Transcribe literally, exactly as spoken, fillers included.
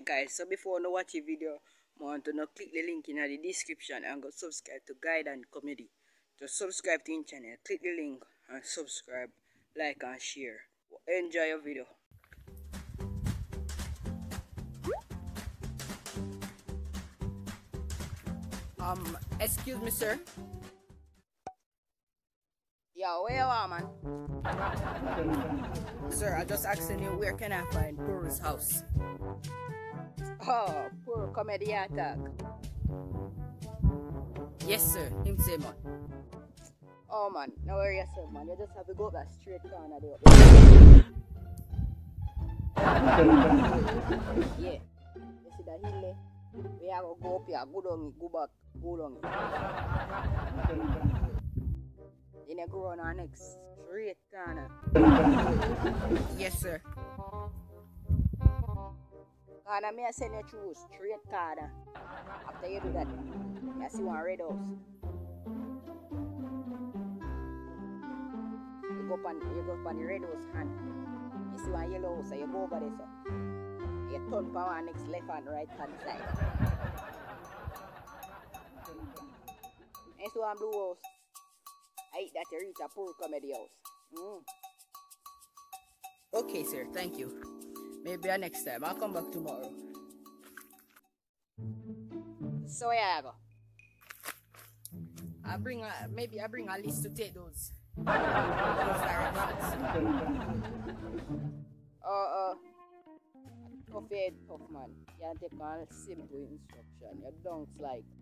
guys, so before you watch the video, I want to now click the link in the description and go subscribe to Guide and Comedy. To subscribe to the channel, click the link and subscribe, like and share. Enjoy your video. Um, excuse me, sir. Yeah, where you are, man? Sir, I just asking you, where can I find Puru's house? Oh, Puru comedy attack. Yes, sir. Him say, man. Oh, man. No worry yourself, man. You just have to go up that straight corner there. Yeah. You see that hill there? We have to go up here, go down it, go back, go down it. Then you go on our next straight corner. Yes, sir. Corner, may I send you through straight corner. After you do that, I see one red house. You go up on, you go up on the red house hand. You see one yellow house, so you go over there, so. You turn for our next left and right hand side. And so one blue house. I eat that you reach a Puru comedy house. Mm. Okay, sir. Thank you. Maybe next time. I'll come back tomorrow. So where I go? I bring a maybe I bring a list to take those. those directions. Uh uh. Tough head, tough man. You take a simple instruction. Your donks like.